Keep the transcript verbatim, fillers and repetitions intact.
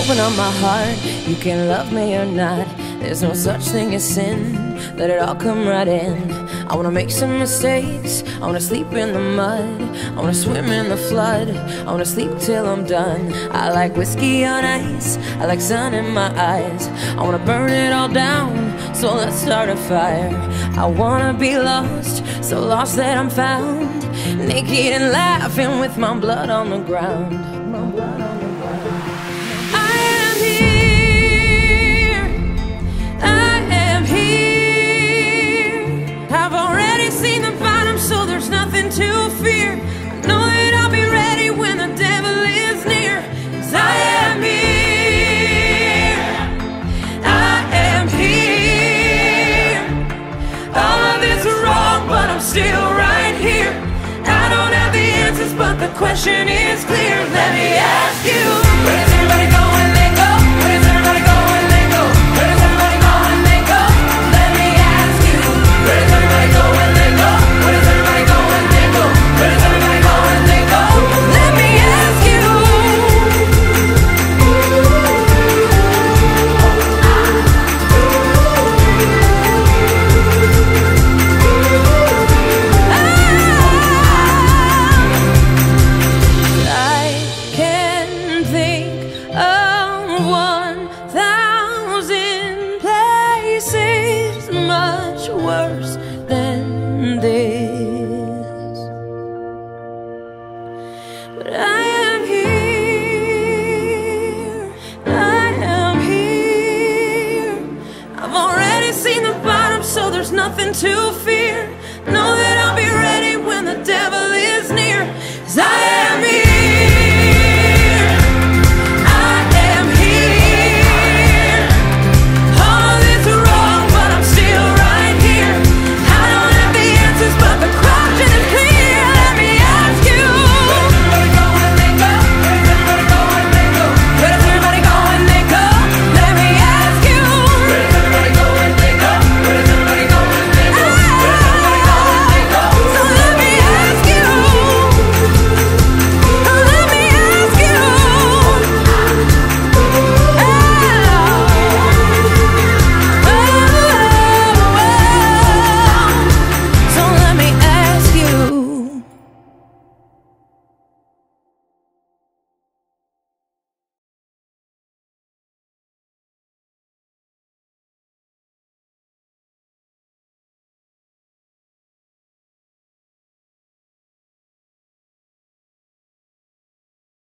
open up my heart. You can love me or not. There's no such thing as sin. Let it all come right in. I wanna make some mistakes. I wanna sleep in the mud. I wanna swim in the flood. I wanna sleep till I'm done. I like whiskey on ice. I like sun in my eyes. I wanna burn it all down, so let's start a fire. I wanna be lost, so lost that I'm found, naked and laughing with my blood on the ground. My blood on the ground. I am here. I am here. I've already seen the bottom, so there's nothing to fear. I know that I'll be ready when the devil is near. 'Cause I am here. I am here. All of it's wrong, but I'm still right here. I don't have the answers, but the question is clear. Let me ask you, where does everybody go when they go? Where does everybody go when they go? Where does everybody go when they go? Let me ask you, where does everybody go when they go? Where does everybody go when they go? Where does everybody go when they go? Let me ask you. Worse than this, but I am here. I am here. I've already seen the bottom, so there's nothing to fear. Know that